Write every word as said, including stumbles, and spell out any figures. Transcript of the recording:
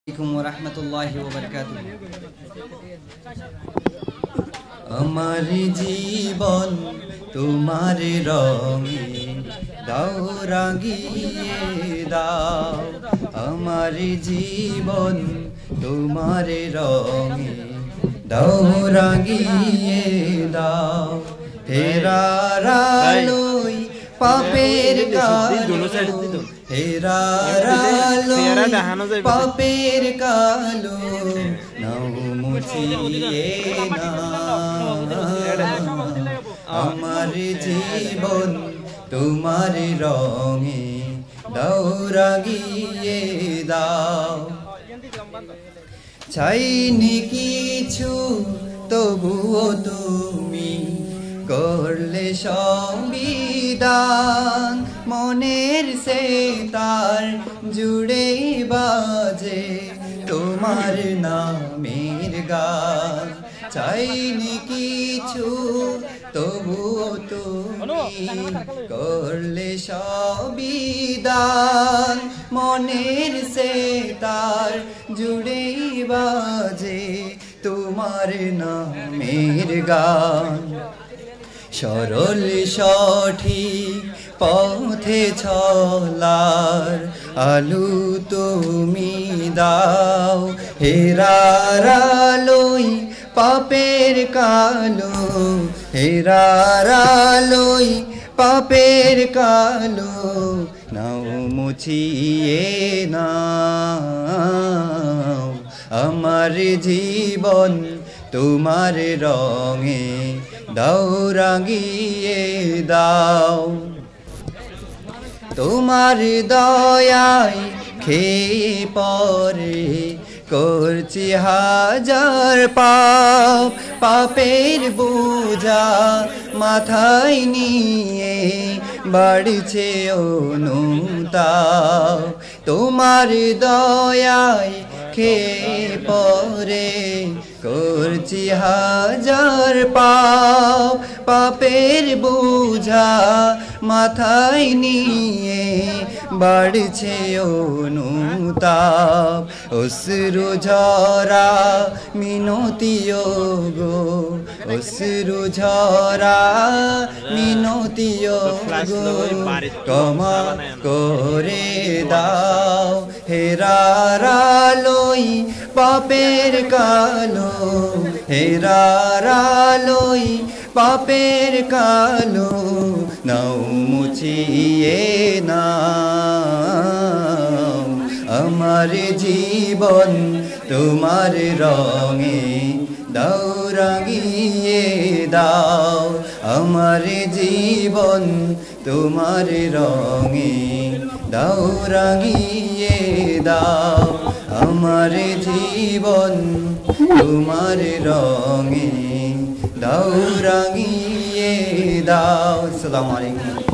ওয়া রাহমাতুল্লাহি ওয়া বারাকাতুহু। আমার জীবন তোমার রঙে দাও রাঙিয়ে দাও, আমার জীবন তোমার রঙে দাও রাঙিয়ে দাও। হেরার আলোয় পাপের কালো, হেরার আলোয় পাপের কালো নাও মুছিয়ে নাও। আমার জীবন তোমার রঙে দাও রাঙিয়ে দাও। চাইনি কিছু তবুও তুমি করলে সংবিধান, মনের সে তার জুড়ে বাজে তোমার নামের গান। চাইনি কিছু তবুও তুমি করলে সংবিধান, মনের সে তার জুড়ে বাজে তোমার নামের গান। সরল সঠিক পথে চলার আলো তুমি দাও, হেরার আলোয় পাপের কালো, হেরার আলোয় পাপের কালো নাও মুছিয়ে নাও। আমার জীবন তোমার রঙে দাও রাঙিয়ে দাও। তোমার দয়ায় খেয়ে পরে করছি হাজার পাপ, পাপের বোঝা মাথায় নিয়ে বাড়ছে অনুতাপ। তোমার দয়ায় খেয়ে পরে করছি হাজার পাপ, পাপের বোঝা মাথায় নিয়ে বাড়ছে অনুতাপ। অশ্রু ঝরা মিনতি গো, অশ্রু ঝরা মিনতি গো, ক্ষমা করে দাও। হেরার আলোয় পাপের কালো, হেরার আলোয় পাপের কালো নাও মুছিয়ে নাও। আমার জীবন তোমার রঙে দাও রাঙিয়ে দাও, আমার জীবন তোমার রঙে দাও রাঙিয়ে দাও। আমার জীবন তোমার রঙে দাও রাঙিয়ে দাও। আসসালামু আলাইকুম।